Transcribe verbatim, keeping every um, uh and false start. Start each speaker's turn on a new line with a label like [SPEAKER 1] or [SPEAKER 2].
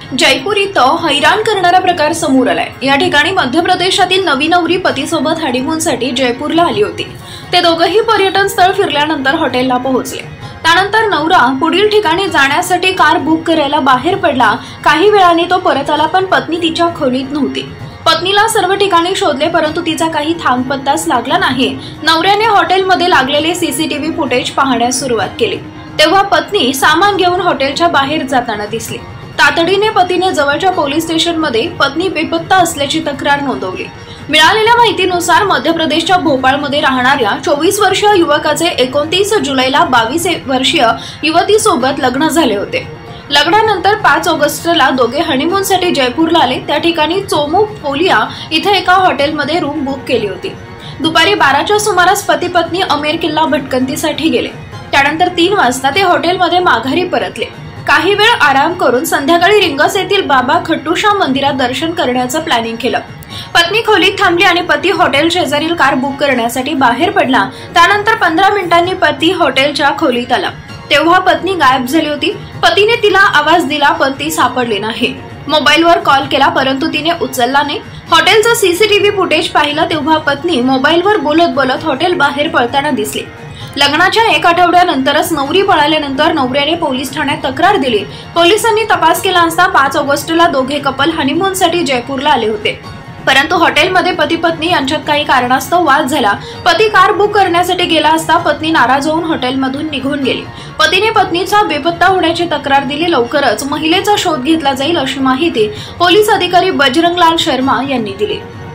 [SPEAKER 1] जयपूर इथं हैराण करणारा प्रकार समोर आलाय। या ठिकाणी मध्य प्रदेशातील नवी नवरी पतीसोबत हनीमूनसाठी जयपूरला आली होती। ते दोघंही पर्यटन स्थळ फिरल्यानंतर हॉटेलला पोहोचले। त्यानंतर नवरा पुढील ठिकाणी जाण्यासाठी कार बुक करायला बाहेर पडला। काही वेळाने तो परत आला, पण पत्नी तिच्या खोलीत नव्हती। पत्नीला सर्व ठिकाणी शोधले, परंतु तिचा काही थांगपत्ताच लागला नाही। नवऱ्याने हॉटेलमध्ये लागलेले सीसीटीव्ही फुटेज पाहण्यास सुरुवात केली, तेव्हा पत्नी सामान घेऊन हॉटेलच्या बाहेर जाताना दिसली। तातडीने पतीने जवळच्या पोलीस स्टेशनमध्ये पत्नी बेपत्ता असल्याची तक्रार नोंदवली। मिळालेल्या माहितीनुसार मध्य प्रदेशच्या भोपाळमध्ये राहणाऱ्या चोवीस वर्षीय युवकाचे एकोणतीस जुलैला बावीस वर्षीय युवतीसोबत लग्न झाले होते। लग्नानंतर पाच ऑगस्टला दोघे हनीमूनसाठी जयपूरला आले। त्या ठिकाणी चोमू पोलिया इथे एका हॉटेलमध्ये रूम बुक केली होती। दुपारी बाराच्या सुमारास पती पत्नी अमेर किल्ला भटकंतीसाठी गेले। त्यानंतर तीन वाजता ते हॉटेलमध्ये माघारी परतले। काही वेळ आराम करून संध्याकाळी रिंगस येथील बाबा खट्टूशा मंदिरात दर्शन करण्याचं प्लॅनिंग केलं। पत्नी खोलीत थांबली आणि पती हॉटेल शेजारील कार बुक करण्यासाठी बाहेर पडला। त्यानंतर पंधरा मिनिटांनी पती हॉटेलच्या खोलीत आला, तेव्हा पत्नी गायब झाली होती। पतीने तिला आवाज दिला, पण ती सापडली नाही। मोबाईलवर कॉल केला, परंतु तिने उचलला नाही। हॉटेलचं सीसीटीव्ही फुटेज पाहिलं, तेव्हा पत्नी मोबाईलवर बोलत बोलत हॉटेल बाहेर पळताना दिसली। लग्नाच्या एक आठवड्यानंतरच नवरी पळाल्यानंतर नवऱ्याने पोलीस ठाण्यात तक्रार दिली। पोलिसांनी तपास केला असता पाच ऑगस्टला दोघे कपल हनीमूनसाठी जयपूरला आले होते, परंतु हॉटेलमध्ये पती पत्नी यांच्यात काही कारणास्तव वाद झाला। पती कार बुक करण्यासाठी गेला असता पत्नी नाराज होऊन हॉटेलमधून निघून गेली। पतीने पत्नीचा बेपत्ता होण्याची तक्रार दिली। लवकरच महिलेचा शोध घेतला जाईल, अशी माहिती पोलीस अधिकारी बजरंगलाल शर्मा यांनी दिली।